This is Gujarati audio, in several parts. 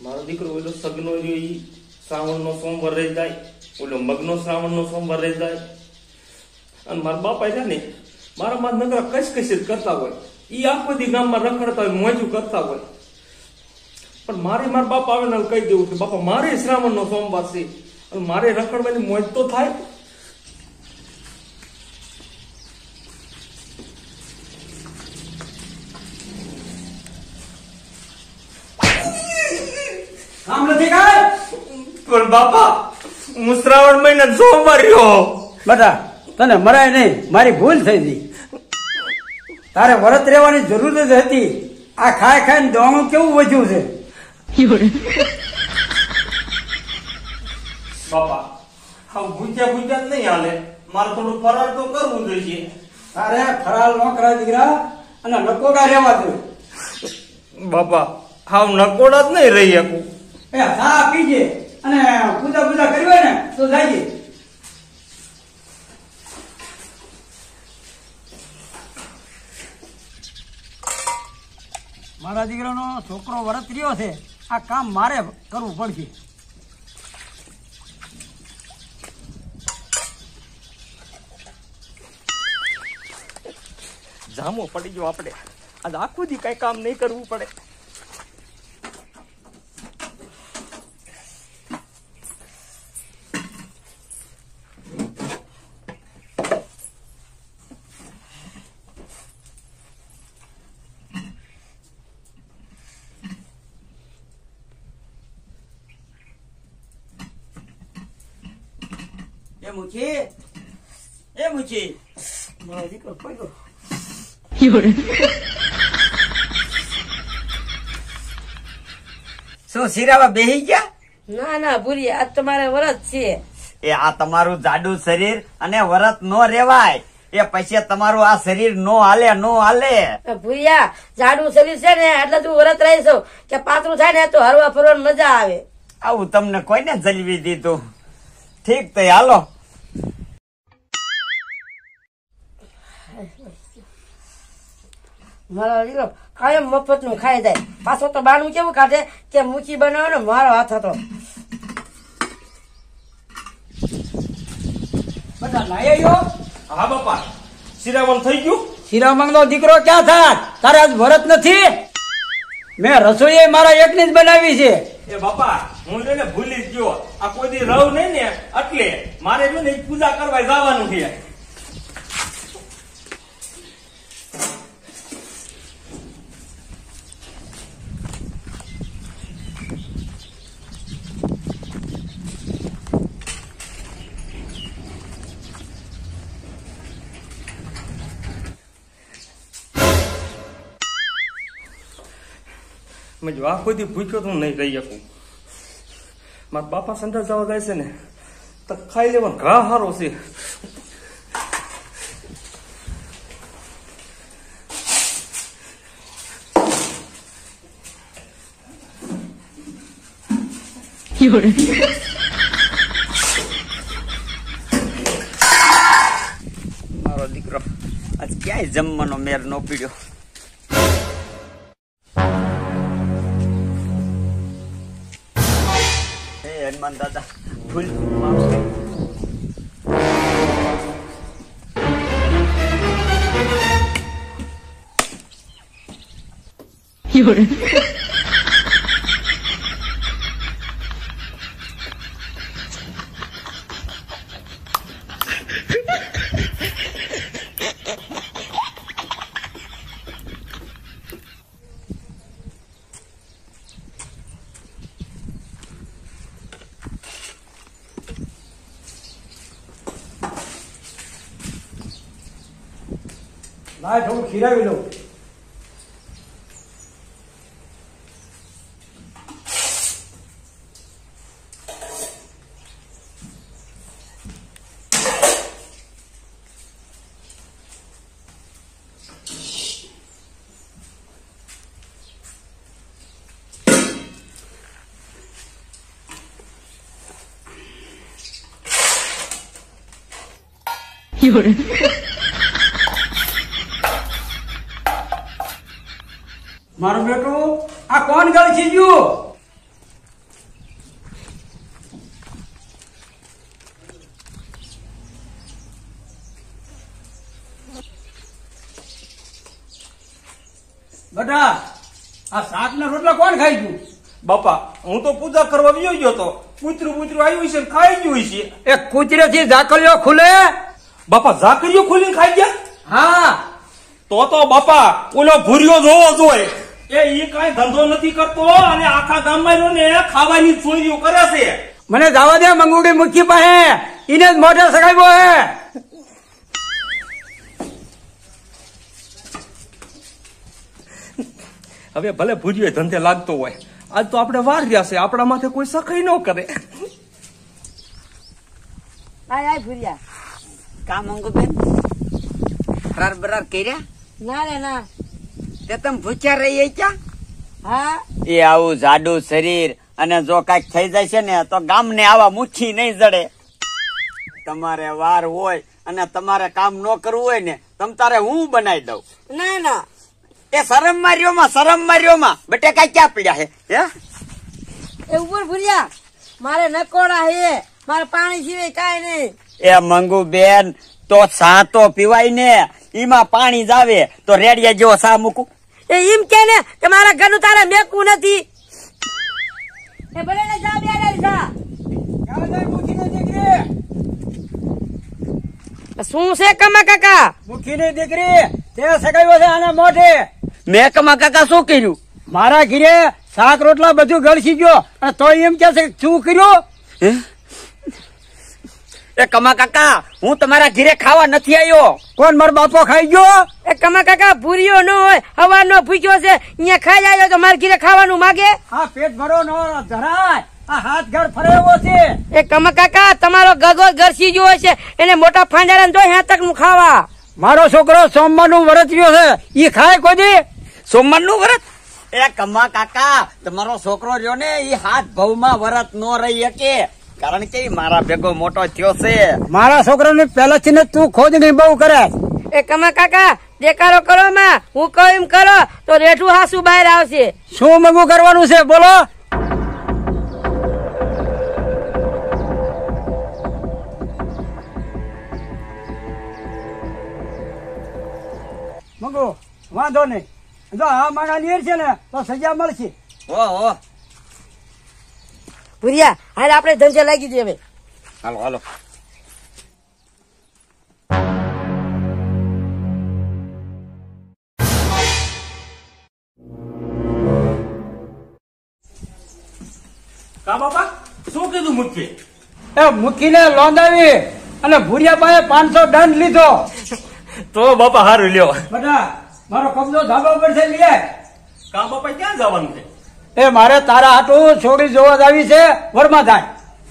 મારો દીકરો ઓલો સગનો રહ્યો ઈ શ્રાવણનો સોમવાર રહી જાય, ઓલો મગનો શ્રાવણનો સોમવાર રહી જાય. અને મારા બાપા છે ને મારા માં નકરા કશ જ કરતા હોય. ઈ આખો દી ગામમાં રખડતા હોય, મોજું કરતા હોય. પણ મારે મારા બાપા આવે ને કહી દેવું કે બાપા મારે શ્રાવણનો સોમવાર છે અને મારે રખડવાની મોજ તો થાય. કામ નથી કાય પણ બાપા હું શ્રાવણ મહિના સોમવાર રહ્યો. બેટા તને મરાય નહીં, મારી ભૂલ થઈ ગઈ. તારે વરત રહેવાની જરૂર જ હતી. આ ખાઈ ખાઈને દોણું કેવું વધ્યું છે. બાપા હા ભૂખ્યા નહીં હાલે, મારે થોડું ફરાર તો કરવું જોઈએ. તારે ફરાળ નો કરાય દીકરા, અને નકોડા રહેવા દે. બાપા હાવ નકોડા જ નહીં રહી શકું. એ ચા પીજે અને પૂજા કરી હોય ને તો જાયજે. મારા દીકરાનો છોકરો વરત રહ્યો છે, આ કામ મારે કરવું પડશે. જામો પડી ગયો આપણે. આજ આખું દી કઈ કામ નહીં કરવું પડે. એ મૂકી મારો દીકરો પડ્યો. શું સિરાવા બેહી ગયા? ના ના ભૂરી, આજ તમારે વરત છે. એ આ તમારું જાડું શરીર અને વરત નો રેવાય. એ પછી તમારું આ શરીર નો હાલે. ભૂરિયા જાડું શરીર છે ને એટલે તું વરત રહીશો કે પાતળું થાય ને તો હરવા ફરવાની મજા આવે. આવું તમને કોઈને જલવી દીધું? ઠીક તો હાલો. મારો દીકરો કાયમ મફત નું ખાઈ જાય. પાછો તો બાનું કેવું કાઢે કે મૂકી બનાવો ને મારો હાથ હતો. બધા લાયા ગયો? હા બાપા શ્રાવણ થઈ ગયું. શિરામણ નો દીકરો ક્યાં થાય? તારે આજ ભરત નથી? મેં રસોઈ મારા એકની જ બનાવી છે. એ બાપા હું લઈને ભૂલી જ ગયો. આ કોઈ દી રહું નહીં ને એટલે મારે જો ને પૂજા કરવા જવાનું છે. મેં જો આ કોઈ દી ભૂખ્યો તો હું નહીં કહી શકું. મારા બાપા સંડાસ જવા જાય છે ને તો ખાઈ લેવાનો ઘા હારો છે. મારો દીકરો આજ ક્યાંય જમવાનો મેર નો પીડ્યો. હનુમાન દાદા ભૂલ લાય થોડું ખીરાવી લઉં. મારું બેટું આ કોણ ગળ છે ગયું? બેટા આ શાક ના રોટલા કોણ ખાઈ ગયું? બાપા હું તો પૂજા કરવા વયો ગયો તો કૂતરું આવ્યું છે ને ખાઈ ગયું છે. એ કૂતરે થી ઝાકળીઓ ખુલે. બાપા ઝાકરીઓ ખોલીને ખાઈ ગયા? હા તો બાપા ઓલો ભૂરિયો જોવો જોઈએ. એ ઈ કઈ ધંધો નથી કરતો અને આખા ગામમાં રહ્યો ને ખાવાની ચોરીઓ કરે છે. મને જવા દે મંગુડી મુખી પાસે એને જ મોઢે સગાવ્યો હે. હવે ભલે ભૂરિયો ધંધે લાગતો હોય, આજ તો આપણે વાર રહ્યા છે, આપણા માથે કોઈ સખાઈ ન કરે. આય આય ભૂરિયા. કા મંગુ બેન ફરાર બરાર કર્યા? ના રે ના. તે તમે ભૂખ્યા રહીએ ક્યાં? હા એ આવું જાડું શરીર અને જો કઈક થઈ જાય છે ને તો ગામને આવા મુઠ્ઠી નહીં જડે. તમારે વાર હોય અને તમારે કામ ન કરવું હોય ને તમ તારે હું બનાવી દઉં. ના ના. એ શરમ માર્યોમાં બેટે કઈ ક્યાં પીડ્યા હે? એ ઉપર ભૂરિયા મારે નકોડા હે, મારે પાણી સિવાય કાંઈ નહીં. એ મંગુ બેન તો સા તો પીવાય ને, ઈમાં પાણી જ આવે તો રેડિયા જેવો સા મૂકું. એ એમ કે ને કે મારા ઘરનું તારે મેકવું નથી. એ ભલે ને જા બે જા. શું છે કમા કાકા? મુખી ની દીકરી તે સગાવ્યો છે આના મોઢે. મેં કમા કાકા શું કર્યું? મારા ઘીરે શાક રોટલા બધું ગળસી ગયો અને તો એમ કે છે શું કર્યું? એ કમા કાકા હું તમારા ઘરે ખાવા નથી આવ્યો. કોણ મારો બાપો ખાઈ ગયો? એ કમા કાકા ભૂરિયો ન હોય, હવાનો ભૂખ્યો છે, અહીંયા ખાઈ આવ્યો તો મારા ઘરે ખાવાનું માગે. આ પેટ ભરો નો ધરાય, આ હાથ ઘર ફરેવો છે. એ કમા કાકા તમારો ગગો ગરસી ગયો છે, એને મોટા ફાંડારા દો હે તક નું ખાવા. મારો છોકરો સોમવાર નું વ્રત રહ્યો છે, ઈ ખાય કોઈ દી? સોમવાર નું વ્રત? એ કમા કાકા તમારો છોકરો રહ્યો ને ઈ હાથ ભવમાં વ્રત નો રહી શકે, કારણ કે મારા ભેગો મોટો થયો છે. મારા છોકરાને પહેલાથી ને તું ખોદણી બહુ કરે. એ કમા કાકા દેખાડો કરો માં, હું કહું એમ કરો તો રેઠું હાસુ બહાર આવશે. શું મગું કરવાનું છે બોલો? મગુ વાંધો નહીં, જો આ માણા નીર છે ને તો સજા મળશે. ઓહો ભૂરિયા હાલ આપણે ધંધે લાગી દઈએ હવે. હાલો કા બાપા શું કીધું મુખ્ય? એ મુખીને લોંદાવી અને ભૂરિયા પાસે 500 દંડ લીધો. તો બાપા હારું લ્યો. બધા મારો કબજો ધાબા પર છે, લે. કા બાપા ક્યાં જવાનું છે? એ મારે તારા હાટું છોડી જોવા જ આવી છે, વરમાં થાય.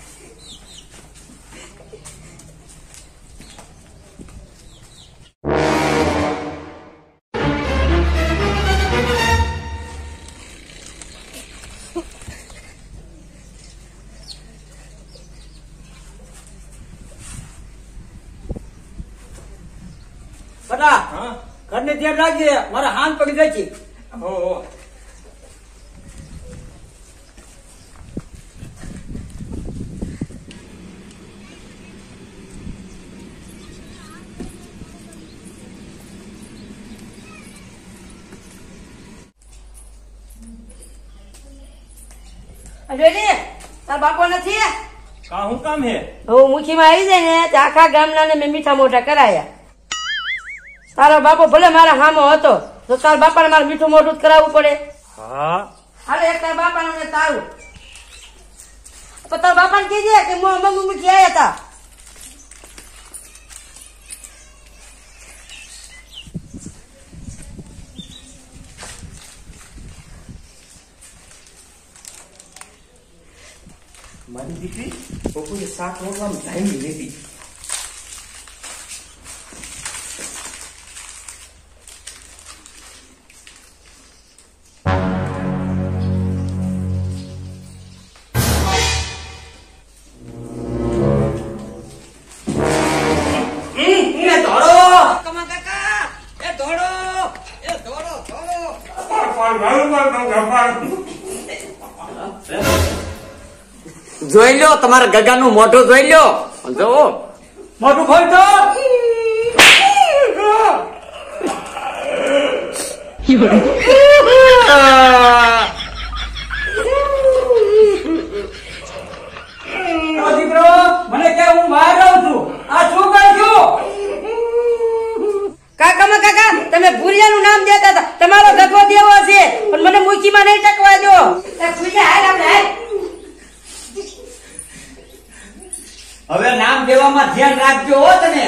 બધા હા ઘરને ધ્યાન રાખજે, મારા હાથ પડી જાય છે. હો રેડી તાર બાપો નથી? કા હું કામ હે? હું મુખીમાં આવી જાય ને તો આખા ગામના ને મેં મીઠા મોઢા કરાયા. તારો બાપો ભલે મારા હામો હતો તો તારા બાપાને મારે મીઠું મોઢું જ કરાવવું પડે. હા હાલે એક તારા બાપાનું ને તારું. તો તારા બાપાને કીધે કે મંગુ મુખી આવ્યા હતા. મારી દીકરી બપોરે શાક રોટવાનું ટાઈમ નથી. જોઈ લો તમારા ગગાનું મોઢું જોઈ લો. જો મોટું ખોલ તો. દીકરો મને કે હું બહાર રહું છું આ શું કરશું કાકા કાકા તમે ભૂરિયાનું નામ દેતા હતા તમારો ગધો દેવો છે પણ મને મૂકીમાં નહીં ટકવા દો હવે નામ દેવામાં ધ્યાન રાખજો હો તમે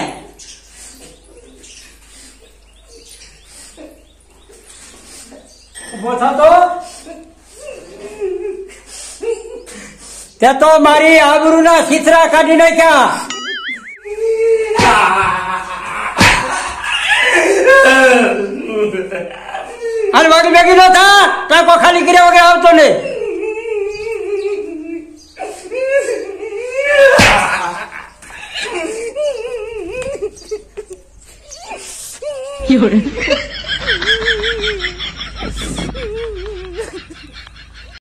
ઉભો થતો તે તો મારી આબરૂના છીતરા કાઢી નાખ્યા અને વાગી ભેગી ન થા ટાંકો ખાલી કર્યા વગર આવતો નહીં